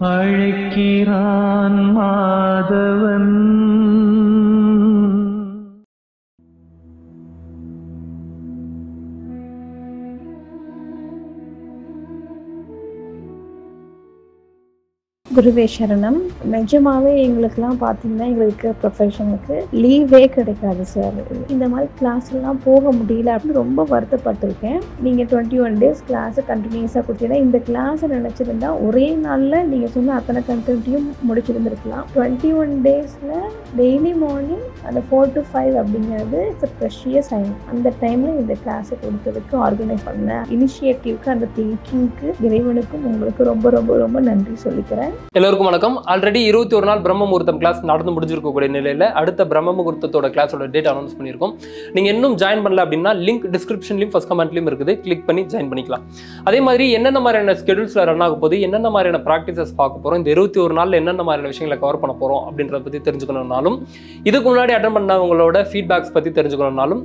அழைக்கிறான் மாதவன். குருவே சரணம். நிஜமாவே எங்களுக்கெல்லாம் பார்த்தீங்கன்னா எங்களுக்கு ப்ரொஃபஷனுக்கு லீவே கிடைக்காது சார். இந்த மாதிரி கிளாஸ்லாம் போக முடியல அப்படின்னு ரொம்ப வருத்தப்பட்டிருக்கேன். நீங்கள் 21 days கிளாஸை கண்டினியூஸாக கொடுத்தீங்கன்னா இந்த கிளாஸை நினச்சிருந்தா ஒரே நாளில் நீங்கள் சொன்ன அத்தனை கண்டென்ட்டையும் முடிச்சிருந்துருக்கலாம். 21 daysல டெய்லி மார்னிங் அந்த 4 to 5 அப்படிங்கிறது இட்ஸ் அ ப்ரெஷியஸ் டைம். அந்த டைமில் இந்த கிளாஸை கொடுத்ததுக்கு ஆர்கனைஸ் பண்ண இனிஷியேட்டிவ்க்கு அந்த திங்கிங்க்கு இறைவனுக்கும் உங்களுக்கு ரொம்ப ரொம்ப ரொம்ப நன்றி சொல்லிக்கிறேன். எல்லோருக்கும் வணக்கம். ஆல்ரெடி 21 நாள் பிரம்ம முகூர்த்தம் கிளாஸ் நடந்து முடிஞ்சிருக்கக்கூடிய நிலையில் அடுத்த பிரம்ம முகூர்த்தத்தோட கிளாஸோட டேட் அனௌன்ஸ் பண்ணியிருக்கோம். நீங்கள் இன்னும் ஜாயின் பண்ணல அப்படின்னா லிங்க் டிஸ்கிரிப்ஷன்லையும் ஃபர்ஸ்ட் கமெண்ட்லையும் இருக்குது, கிளிக் பண்ணி ஜாயின் பண்ணிக்கலாம். அதே மாதிரி என்னென்ன மாதிரியான ஸ்கெடியூல்ஸில் ரன் ஆக போது, என்னென்ன மாதிரியான ப்ராக்டிசஸ் பார்க்க போகிறோம், இந்த 21 நாளில் என்னென்ன மாதிரியான விஷயங்களை கவர் பண்ண போகிறோம் அப்படின்றத பற்றி தெரிஞ்சுக்கணும்னாலும், இதுக்கு முன்னாடி அட்டன் பண்ணவங்களோட ஃபீட்பேக்ஸ் பற்றி தெரிஞ்சுக்கணும்னாலும்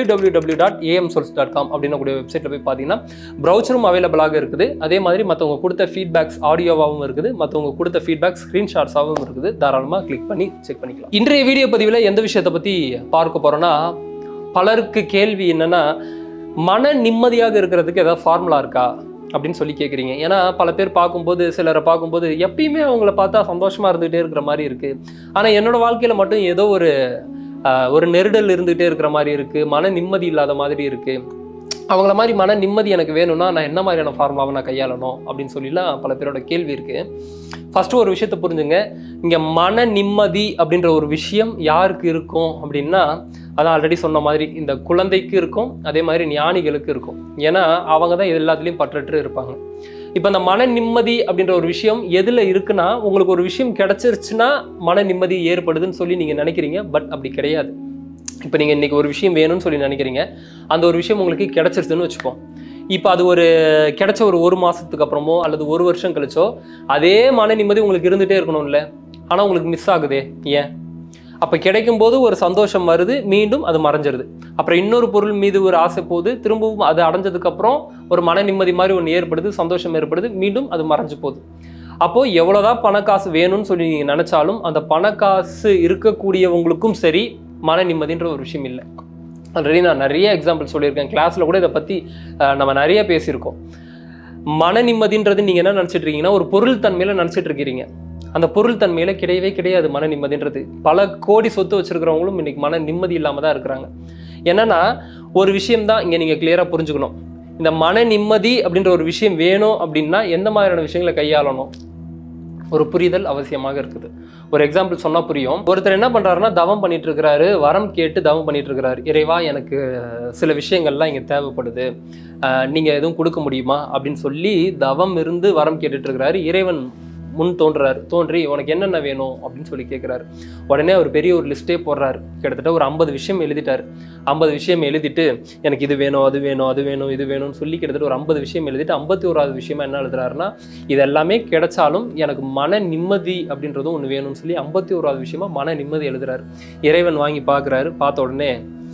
www.amsouls.com அப்படின்னக்கூடிய வெப்சைட்டில் போய் பார்த்தீங்கன்னா ப்ரௌச்சரும் அவைலபிளாக இருக்குது. அதே மாதிரி மற்றவங்க கொடுத்த ஃபீட்பேக்ஸ் ஆடியோவாகவும் இருக்குது, மற்றவங்க கொடுத்த ஃபீட்பேக் ஸ்கிரீன்ஷாட்ஸாகவும் இருக்குது. தாராளமாக கிளிக் பண்ணி செக் பண்ணிக்கலாம். இன்றைய வீடியோ பதிவில் எந்த விஷயத்தை பற்றி பார்க்க போகிறோன்னா, பலருக்கு கேள்வி என்னென்னா, மன நிம்மதியாக இருக்கிறதுக்கு ஏதாவது ஃபார்முலா இருக்கா அப்படின்னு சொல்லி கேட்குறீங்க. ஏன்னா பல பேர் பார்க்கும்போது, சிலரை பார்க்கும்போது எப்பயுமே அவங்கள பார்த்தா சந்தோஷமாக இருந்துகிட்டே இருக்கிற மாதிரி இருக்குது. ஆனால் என்னோடய வாழ்க்கையில் மட்டும் ஏதோ ஒரு நெருடல் இருந்துகிட்டே இருக்கிற மாதிரி இருக்குது, மன நிம்மதி இல்லாத மாதிரி இருக்குது. அவங்கள மாதிரி மன நிம்மதி எனக்கு வேணும்னா நான் என்ன மாதிரியான ஃபார்முலாவை நான் கையாளணும் அப்படின்னு சொல்லிலாம் பல பேரோட கேள்வி இருக்குது. ஃபஸ்ட்டு ஒரு விஷயத்தை புரிஞ்சுங்க. இங்கே மன நிம்மதி அப்படின்ற ஒரு விஷயம் யாருக்கு இருக்கும் அப்படின்னா, அதான் ஆல்ரெடி சொன்ன மாதிரி இந்த குழந்தைக்கு இருக்கும், அதே மாதிரி ஞானிகளுக்கு இருக்கும். ஏன்னா அவங்க தான் எல்லாத்துலேயும் பற்றற்று இருப்பாங்க. இப்போ இந்த மன நிம்மதி அப்படின்ற ஒரு விஷயம் எதில் இருக்குன்னா, உங்களுக்கு ஒரு விஷயம் கிடச்சிருச்சுன்னா மன நிம்மதி ஏற்படுதுன்னு சொல்லி நீங்கள் நினைக்கிறீங்க. பட் அப்படி கிடையாது. இப்போ நீங்கள் இன்றைக்கி ஒரு விஷயம் வேணும்னு சொல்லி நினைக்கிறீங்க, அந்த ஒரு விஷயம் உங்களுக்கு கிடச்சிருச்சுன்னு வச்சுப்போம். இப்போ அது கிடைச்ச ஒரு மாதத்துக்கு அப்புறமோ அல்லது ஒரு வருஷம் கழிச்சோ அதே மன நிம்மதி உங்களுக்கு இருந்துகிட்டே இருக்கணும்ல. ஆனால் உங்களுக்கு மிஸ் ஆகுதே, ஏன்? அப்போ கிடைக்கும்போது ஒரு சந்தோஷம் வருது, மீண்டும் அது மறைஞ்சிருது. அப்புறம் இன்னொரு பொருள் மீது ஒரு ஆசை போகுது, திரும்பவும் அது அடைஞ்சதுக்கப்புறம் ஒரு மன நிம்மதி மாதிரி ஒன்று ஏற்படுது, சந்தோஷம் ஏற்படுது, மீண்டும் அது மறைஞ்சு போகுது. அப்போது எவ்வளோதான் பணக்காசு வேணும்னு சொல்லி நீங்கள் நினச்சாலும் அந்த பணக்காசு இருக்கக்கூடியவங்களுக்கும் சரி மன நிம்மதின்ற ஒரு விஷயம் இல்லை. ஆல்ரெடி நான் நிறைய எக்ஸாம்பிள் சொல்லியிருக்கேன், கிளாஸில் கூட இதை பற்றி நம்ம நிறைய பேசியிருக்கோம். மன நிம்மதின்றது நீங்கள் என்ன நினச்சிட்டு இருக்கீங்கன்னா, ஒரு பொருள் தன்மையில் நினச்சிட்டு இருக்கிறீங்க. அந்த பொருள் தன்மையில் கிடையவே கிடையாது மன நிம்மதின்றது. பல கோடி சொத்து வச்சுருக்கிறவங்களும் இன்றைக்கி மன நிம்மதி இல்லாமல் தான் இருக்கிறாங்க. என்னென்னா ஒரு விஷயம்தான் இங்கே நீங்கள் கிளியராக புரிஞ்சுக்கணும். இந்த மன நிம்மதி அப்படின்ற ஒரு விஷயம் வேணும் அப்படின்னா எந்த மாதிரியான விஷயங்களை கையாளணும், ஒரு புரிதல் அவசியமாக இருக்குது. ஒரு எக்ஸாம்பிள் சொன்னால் புரியும். ஒருத்தர் என்ன பண்ணுறாருன்னா, தவம் பண்ணிட்டு இருக்கிறாரு, வரம் கேட்டு தவம் பண்ணிட்டு இருக்கிறாரு. இறைவா, எனக்கு சில விஷயங்கள்லாம் இங்கே தேவைப்படுது, நீங்கள் எதுவும் கொடுக்க முடியுமா அப்படின்னு சொல்லி தவம் இருந்து வரம் கேட்டுட்டு இருக்கிறாரு. இறைவன் முன் தோன்றி உனக்கு என்னென்ன வேணும் அப்படின்னு சொல்லி கேட்குறாரு. உடனே அவர் பெரிய ஒரு லிஸ்ட்டே போடுறாரு. கிட்டத்தட்ட ஒரு 50 விஷயம் எழுதிட்டார். 50 விஷயம் எழுதிட்டு எனக்கு இது வேணும், அது வேணும், அது வேணும், இது வேணும்னு சொல்லி கிட்டத்தட்ட ஒரு 50 விஷயம் எழுதிட்டு 51வது விஷயமா என்ன எழுதுறாருன்னா, இது எல்லாமே கிடைச்சாலும் எனக்கு மன நிம்மதி அப்படின்றதும் ஒன்று வேணும்னு சொல்லி 51வது விஷயமா மன நிம்மதி எழுதுறாரு. இறைவன் வாங்கி பார்க்குறாரு. பார்த்த உடனே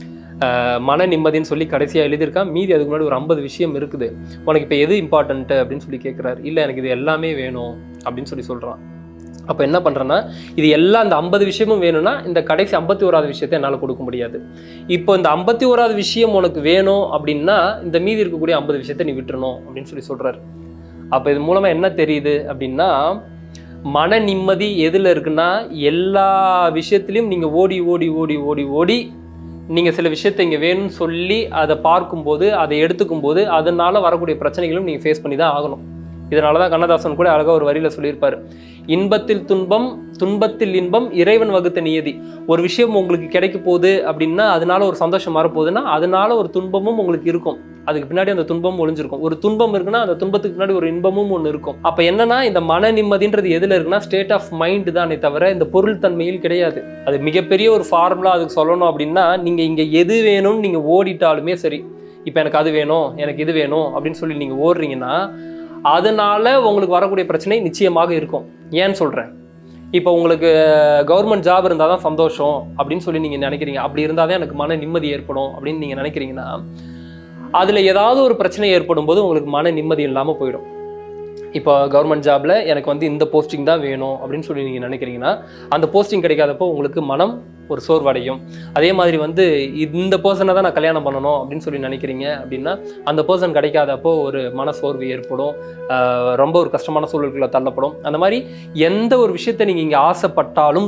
மன நிம்மதின்னு சொல்லி கடைசியாக எழுதியிருக்கான். மீதி அதுக்கு முன்னாடி ஒரு 50 விஷயம் இருக்குது. உனக்கு இப்போ எது இம்பார்ட்டன்ட்டு அப்படின்னு சொல்லி கேட்குறாரு. இல்லை, எனக்கு இது எல்லாமே வேணும் அப்படின்னு சொல்லி சொல்கிறான். அப்போ என்ன பண்ணுறேன்னா, இது எல்லாம் இந்த 50 விஷயமும் வேணும்னா இந்த கடைசி 51வது விஷயத்தை என்னால் கொடுக்க முடியாது. இப்போ இந்த 51வது விஷயம் உனக்கு வேணும் அப்படின்னா இந்த மீதி இருக்கக்கூடிய 50 விஷயத்தை நீ விட்டுறணும் அப்படின்னு சொல்லி சொல்கிறாரு. அப்போ இது மூலமாக என்ன தெரியுது அப்படின்னா, மன நிம்மதி எதில் இருக்குன்னா, எல்லா விஷயத்துலையும் நீங்கள் ஓடி ஓடி ஓடி ஓடி ஓடி நீங்கள் சில விஷயத்தை இங்கே வேணும்னு சொல்லி அதை பார்க்கும்போது, அதை எடுத்துக்கும் போது அதனால் வரக்கூடிய பிரச்சனைகளும் நீங்கள் ஃபேஸ் பண்ணி தான் ஆகணும். இதனால தான் கண்ணதாசன் கூட அழகாக ஒரு வரியில் சொல்லியிருப்பார், இன்பத்தில் துன்பம், துன்பத்தில் இன்பம், இறைவன் வகுத்த நியதி. ஒரு விஷயம் உங்களுக்கு கிடைக்க போகுது அப்படின்னா அதனால ஒரு சந்தோஷம் வரப்போகுதுன்னா அதனால ஒரு துன்பமும் உங்களுக்கு இருக்கும். அதுக்கு பின்னாடி அந்த துன்பமும் ஒளிஞ்சிருக்கும். ஒரு துன்பம் இருக்குன்னா அந்த துன்பத்துக்கு பின்னாடி ஒரு இன்பமும் ஒன்று இருக்கும். அப்போ என்னன்னா, இந்த மன நிம்மதின்றது எதில் இருக்குன்னா ஸ்டேட் ஆஃப் மைண்டு தானே தவிர இந்த பொருள் தன்மையில் கிடையாது. அது மிகப்பெரிய ஒரு ஃபார்முலா. அதுக்கு சொல்லணும் அப்படின்னா, நீங்கள் இங்கே எது வேணும்னு நீங்கள் ஓடிட்டாலுமே சரி, இப்போ எனக்கு அது வேணும், எனக்கு இது வேணும் அப்படின்னு சொல்லி நீங்கள் ஓடுறீங்கன்னா அதனால உங்களுக்கு வரக்கூடிய பிரச்சனை நிச்சயமாக இருக்கும். ஏன்னு சொல்கிறேன், இப்போ உங்களுக்கு கவர்மெண்ட் ஜாப் இருந்தால் தான் சந்தோஷம் அப்படின்னு சொல்லி நீங்கள் நினைக்கிறீங்க. அப்படி இருந்தால் தான் எனக்கு மன நிம்மதி ஏற்படும் அப்படின்னு நீங்கள் நினைக்கிறீங்கன்னா அதில் ஏதாவது ஒரு பிரச்சனை ஏற்படும் போது உங்களுக்கு மன நிம்மதி இல்லாமல் போயிடும். இப்போ கவர்மெண்ட் ஜாப்ல எனக்கு வந்து இந்த போஸ்டிங் தான் வேணும் அப்படின்னு சொல்லி நீங்கள் நினைக்கிறீங்கன்னா அந்த போஸ்டிங் கிடைக்காதப்போ உங்களுக்கு மனம் ஒரு சோர்வடையும். அதே மாதிரி வந்து இந்த பர்சனை தான் நான் கல்யாணம் பண்ணணும் அப்படின்னு சொல்லி நினைக்கிறீங்க அப்படின்னா அந்த பர்சன் கிடைக்காதப்போ ஒரு மன சோர்வு ஏற்படும், ரொம்ப ஒரு கஷ்டமான சூழல்களை தள்ளப்படும். அந்த மாதிரி எந்த ஒரு விஷயத்தை நீங்கள் இங்கே ஆசைப்பட்டாலும்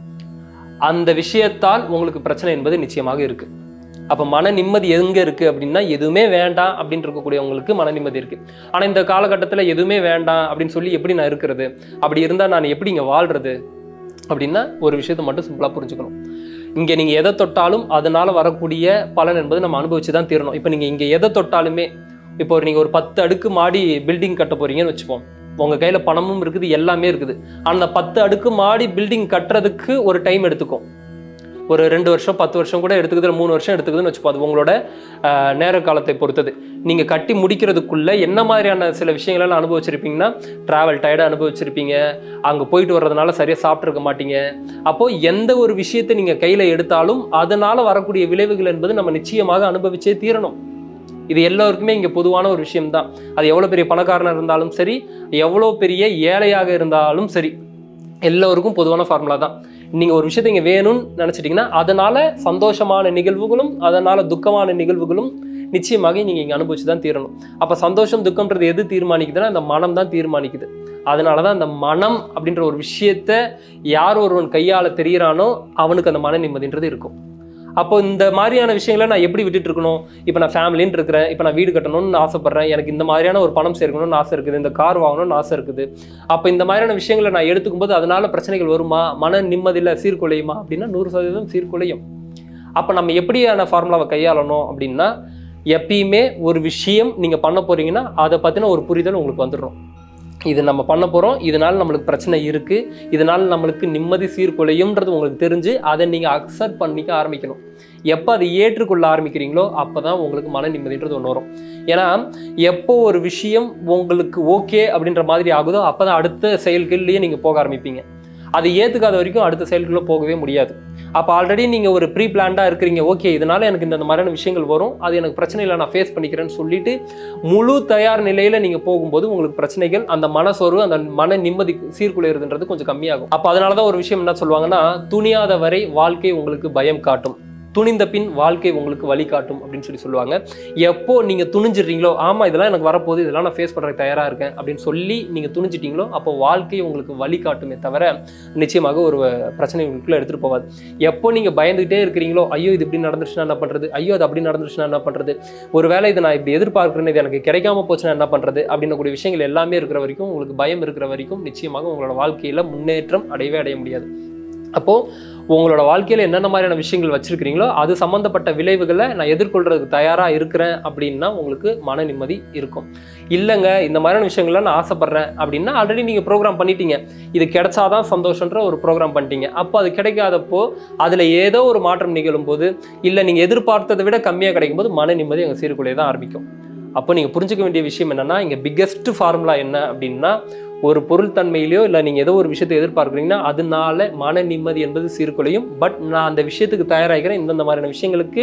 அந்த விஷயத்தால் உங்களுக்கு பிரச்சனை என்பது நிச்சயமாக இருக்கு. அப்போ மன நிம்மதி எங்கே இருக்குது அப்படின்னா எதுவுமே வேண்டாம் அப்படின்னு இருக்கக்கூடியவங்களுக்கு மன நிம்மதி இருக்குது. ஆனால் இந்த காலகட்டத்தில் எதுவுமே வேண்டாம் அப்படின்னு சொல்லி எப்படி நான் இருக்கிறது, அப்படி இருந்தால் நான் எப்படி இங்கே வாழ்கிறது அப்படின்னா ஒரு விஷயத்தை மட்டும் சிம்பிளாக புரிஞ்சுக்கணும். இங்கே நீங்கள் எதை தொட்டாலும் அதனால் வரக்கூடிய பலன் என்பது நம்ம அனுபவிச்சு தான் தீரணும். இப்போ நீங்கள் இங்கே எதை தொட்டாலுமே, இப்போ நீங்கள் ஒரு 10 அடுக்கு மாடி பில்டிங் கட்ட போகிறீங்கன்னு வச்சுப்போம். உங்கள் கையில் பணமும் இருக்குது, எல்லாமே இருக்குது. அந்த 10 அடுக்கு மாடி பில்டிங் கட்டுறதுக்கு ஒரு டைம் எடுத்துக்கும். ஒரு 2 வருஷம் 10 வருஷம் கூட எடுத்துக்குது, 3 வருஷம் எடுத்துக்குதுன்னு வச்சுப்போம். அது உங்களோட நேர காலத்தை பொறுத்தது. நீங்கள் கட்டி முடிக்கிறதுக்குள்ள என்ன மாதிரியான சில விஷயங்களெல்லாம் அனுபவிச்சிருப்பீங்கன்னா, ட்ராவல் டயர்டாக அனுபவிச்சிருப்பீங்க, அங்கே போயிட்டு வர்றதுனால சரியாக சாப்பிட்ருக்க மாட்டீங்க. அப்போது எந்த ஒரு விஷயத்தை நீங்கள் கையில் எடுத்தாலும் அதனால் வரக்கூடிய விளைவுகள் என்பது நம்ம நிச்சயமாக அனுபவிச்சே தீரணும். இது எல்லோருக்குமே இங்கே பொதுவான ஒரு விஷயம்தான். அது எவ்வளோ பெரிய பணக்காரனாக இருந்தாலும் சரி, எவ்வளோ பெரிய ஏழையாக இருந்தாலும் சரி, எல்லோருக்கும் பொதுவான ஃபார்முலா தான். நீங்கள் ஒரு விஷயத்தை இங்கே வேணும்னு நினச்சிட்டிங்கன்னா அதனால் சந்தோஷமான நிகழ்வுகளும் அதனால் துக்கமான நிகழ்வுகளும் நிச்சயமாக நீங்கள் இங்கே அனுபவிச்சு தான் தீரணும். அப்போ சந்தோஷம் துக்கம்ன்றது எது தீர்மானிக்குதுன்னா அந்த மனம் தான் தீர்மானிக்குது. அதனால தான் அந்த மனம் அப்படின்ற ஒரு விஷயத்த யார் ஒருவன் கையால் தெரிகிறானோ அவனுக்கு அந்த மன நிம்மதின்றது இருக்கும். அப்போ இந்த மாதிரியான விஷயங்களை நான் எப்படி விட்டுட்டு இருக்கணும்? இப்போ நான் ஃபேமிலின்னு இருக்கிறேன், இப்போ நான் வீடு கட்டணும்னு ஆசைப்பட்றேன், எனக்கு இந்த மாதிரியான ஒரு பணம் சேர்க்கணும்னு ஆசை இருக்குது, இந்த கார் வாங்கணும்னு ஆசை இருக்குது. அப்போ இந்த மாதிரியான விஷயங்களை நான் எடுத்துக்கும் போது அதனால பிரச்சனைகள் வருமா, மன நிம்மதியில் சீர்குலையுமா அப்படின்னா 100% சீர்குலையும். அப்போ நம்ம எப்படியான ஃபார்முலாவை கையாளணும் அப்படின்னா, எப்பயுமே ஒரு விஷயம் நீங்கள் பண்ண போறீங்கன்னா அதை பற்றின ஒரு புரிதல் உங்களுக்கு வந்துடும். இது நம்ம பண்ண போகிறோம், இதனால் நம்மளுக்கு பிரச்சனை இருக்குது, இதனால் நம்மளுக்கு நிம்மதி சீர்குலையும்ன்றது உங்களுக்கு தெரிஞ்சு அதை நீங்கள் அக்செப்ட் பண்ணிக்க ஆரம்பிக்கணும். எப்போ அதை ஏற்றுக்கொள்ள ஆரம்பிக்கிறீங்களோ அப்போ தான் உங்களுக்கு மன நிம்மதின்றது ஒன்று வரும். ஏன்னா எப்போ ஒரு விஷயம் உங்களுக்கு ஓகே அப்படின்ற மாதிரி ஆகுதோ அப்போ தான் அடுத்த செயல்கள்லேயே நீங்கள் போக ஆரம்பிப்பீங்க. அதை ஏற்றுக்காத வரைக்கும் அடுத்த செயல்களும் போகவே முடியாது. அப்போ ஆல்ரெடி நீங்கள் ஒரு ப்ரீ பிளான்டாக இருக்கிறீங்க, ஓகே இதனால் எனக்கு இந்த மாதிரியான விஷயங்கள் வரும், அது எனக்கு பிரச்சனை இல்லை, நான் ஃபேஸ் பண்ணிக்கிறேன்னு சொல்லிட்டு முழு தயார் நிலையில் நீங்கள் போகும்போது உங்களுக்கு பிரச்சனைகள், அந்த மனசோர்வு, அந்த மன நிம்மதி சீர்குலைறதுன்றது கொஞ்சம் கம்மியாகும். அப்போ அதனால தான் ஒரு விஷயம் என்ன சொல்லுவாங்கன்னா, துணியாத வரை வாழ்க்கை உங்களுக்கு பயம் காட்டும், துணிந்த பின் வாழ்க்கை உங்களுக்கு வழிகாட்டும் அப்படின்னு சொல்லுவாங்க. எப்போ நீங்கள் துணிஞ்சிடுறீங்களோ, ஆமாம் இதெல்லாம் எனக்கு வரப்போகுது, இதெல்லாம் நான் ஃபேஸ் பண்ணுறதுக்கு தயாராக இருக்கேன் அப்படின்னு சொல்லி நீங்கள் துணிஞ்சிட்டீங்களோ அப்போ வாழ்க்கை உங்களுக்கு வழிகாட்டுமே தவிர நிச்சயமாக ஒரு பிரச்சனை உங்களுக்குள்ள எடுத்துகிட்டு போகாது. எப்போ நீங்கள் பயந்துகிட்டே இருக்கிறீங்களோ, ஐயோ இது இப்படி நடந்துருச்சுன்னா என்ன பண்ணுறது, ஐயோ அது அப்படி நடந்துருச்சுன்னா என்ன பண்ணுறது, ஒரு வேளை இதை நான் இப்படி எதிர்பார்க்குறேன்னு இது எனக்கு கிடைக்காம போச்சுன்னா என்ன பண்ணுறது அப்படின்னக்கூடிய விஷயங்கள் எல்லாமே இருக்கிற வரைக்கும், உங்களுக்கு பயம் இருக்கிற வரைக்கும் நிச்சயமாக உங்களோட வாழ்க்கையில் முன்னேற்றம் அடைய முடியாது. அப்போது உங்களோட வாழ்க்கையில் என்னென்ன மாதிரியான விஷயங்கள் வச்சுருக்கிறீங்களோ அது சம்மந்தப்பட்ட விளைவுகளை நான் எதிர்கொள்கிறதுக்கு தயாராக இருக்கிறேன் அப்படின்னா உங்களுக்கு மன நிம்மதி இருக்கும். இல்லைங்க இந்த மாதிரியான விஷயங்கள்லாம் நான் ஆசைப்பட்றேன் அப்படின்னா ஆல்ரெடி நீங்கள் ப்ரோக்ராம் பண்ணிட்டீங்க, இது கிடைச்சாதான் சந்தோஷன்ற ஒரு ப்ரோக்ராம் பண்ணிட்டீங்க. அப்போ அது கிடைக்காதப்போ அதில் ஏதோ ஒரு மாற்றம் நிகழும் போது, இல்லை நீங்கள் எதிர்பார்த்ததை விட கம்மியாக கிடைக்கும் போது மன நிம்மதி அங்கே சீர்குலைய தான் ஆரம்பிக்கும். அப்போ நீங்கள் புரிஞ்சுக்க வேண்டிய விஷயம் என்னென்னா, இங்கே பிக்கெஸ்ட் ஃபார்முலா என்ன அப்படின்னா, ஒரு பொருள் தன்மையிலையோ இல்லை நீங்கள் ஏதோ ஒரு விஷயத்தை எதிர்பார்க்குறீங்கன்னா அதனால மன நிம்மதி என்பது சீர்குலையும். பட் நான் அந்த விஷயத்துக்கு தயாராகிறேன், இந்தந்த மாதிரியான விஷயங்களுக்கு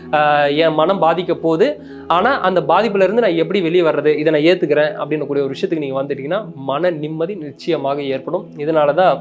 என் மனம் பாதிக்க போகுது, ஆனால் அந்த பாதிப்புலேருந்து நான் எப்படி வெளியே வர்றது, இதை நான் ஏற்றுக்கிறேன் அப்படின்னு கூடிய ஒரு விஷயத்துக்கு நீங்கள் வந்துட்டீங்கன்னா மன நிம்மதி நிச்சயமாக ஏற்படும். இதனால தான்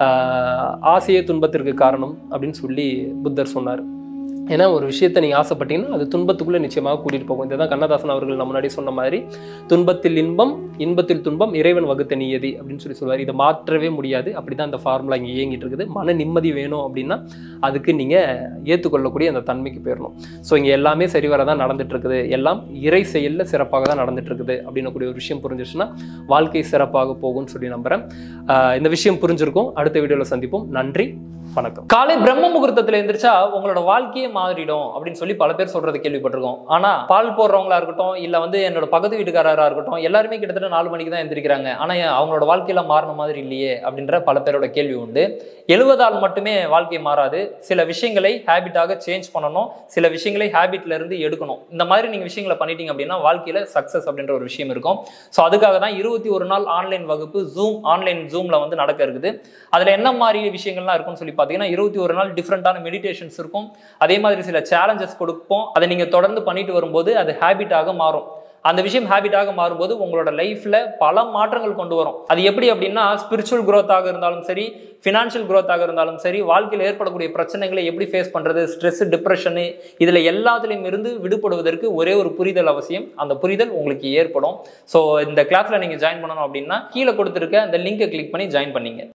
ஆசையே துன்பத்திற்கு காரணம் அப்படின்னு சொல்லி புத்தர் சொன்னார். ஏன்னா ஒரு விஷயத்தை நீங்கள் ஆசைப்பட்டீங்கன்னா அது துன்பத்துக்குள்ளே நிச்சயமாக கூட்டிகிட்டு போகும். இதுதான் கண்ணதாசன் அவர்கள் நம்ம முன்னாடி சொன்ன மாதிரி, துன்பத்தில் இன்பம் இன்பத்தில் துன்பம் இறைவன் வகுத்த நியதி அப்படின்னு சொல்லுவார். இதை மாற்றவே முடியாது. அப்படி தான் அந்த ஃபார்முலா இங்கே இயங்கிட்டு இருக்குது. மன நிம்மதி வேணும் அப்படின்னா அதுக்கு நீங்கள் ஏற்றுக்கொள்ளக்கூடிய அந்த தன்மைக்கு போயிடணும். ஸோ இங்கே எல்லாமே சரிவர தான் நடந்துட்டு இருக்குது, எல்லாம் இறை செயலில் சிறப்பாக தான் நடந்துட்டு இருக்குது அப்படின்னக்கூடிய ஒரு விஷயம் புரிஞ்சிருச்சுன்னா வாழ்க்கை சிறப்பாக போகும்னு சொல்லி நம்புகிறேன். இந்த விஷயம் புரிஞ்சிருக்கும். அடுத்த வீடியோவில் சந்திப்போம். நன்றி, வணக்கம். காலை பிரம்ம முகூர்த்தத்தில் எந்திரிச்சா உங்களோட வாழ்க்கையே மாறிடும் அப்படின்னு சொல்லி பல பேர் சொல்றது கேள்விப்பட்டிருக்கோம். ஆனா பால் போடுறவங்களா இருக்கட்டும், இல்ல என்னோட பக்கத்து வீட்டுக்காரரா இருக்கட்டும், எல்லாருமே கிட்டத்தட்ட 4 மணிக்கு தான் எந்திரிக்கிறாங்க. ஆனா அவங்களோட வாழ்க்கையில மாறின மாதிரி இல்லையே அப்படின்ற பல பேரோட கேள்வி உண்டு. 70ஆல் மட்டுமே வாழ்க்கை மாறாது. சில விஷயங்களை ஹேபிட்டாக சேஞ்ச் பண்ணணும், சில விஷயங்களை ஹேபிட்ல இருந்து எடுக்கணும். இந்த மாதிரி நீங்க விஷயங்களை பண்ணிட்டீங்க அப்படின்னா வாழ்க்கையில சக்சஸ் அப்படின்ற ஒரு விஷயம் இருக்கும். ஸோ அதுக்காக தான் 21 நாள் ஆன்லைன் வகுப்பு ஆன்லைன் ஜூம்ல நடக்க இருக்குது. அதுல என்ன மாதிரி விஷயங்கள்லாம் இருக்கும்னு சொல்லி பார்த்தீங்கன்னா, 21 நாள் டிஃப்ரெண்டான மெடிடேஷன்ஸ் இருக்கும். அதே மாதிரி சில சேலஞ்சஸ் கொடுப்போம். அதை நீங்க தொடர்ந்து பண்ணிட்டு வரும்போது அது ஹேபிட்டாக மாறும். அந்த விஷயம் ஹேபிட்டாக மாறும்போது உங்களோட லைஃப்ல பல மாற்றங்கள் கொண்டு வரும். அது எப்படி அப்படின்னா, ஸ்பிரிச்சுவல் growth-ஆக இருந்தாலும் சரி, ஃபினான்ஷியல் growth-ஆக இருந்தாலும் சரி, வாழ்க்கையில் ஏற்படக்கூடிய பிரச்சனைகளை எப்படி ஃபேஸ் பண்றது, ஸ்ட்ரெஸ், டிப்ரெஷனு, இதுல எல்லாத்துலயும் இருந்து விடுபடுவதற்கு ஒரே ஒரு புரிதல் அவசியம். அந்த புரிதல் உங்களுக்கு ஏற்படும். ஸோ இந்த கிளாஸ்ல நீங்க ஜாயின் பண்ணணும் அப்படின்னா கீழே கொடுத்துருக்க அந்த லிங்கை கிளிக் பண்ணி ஜாயின் பண்ணீங்க.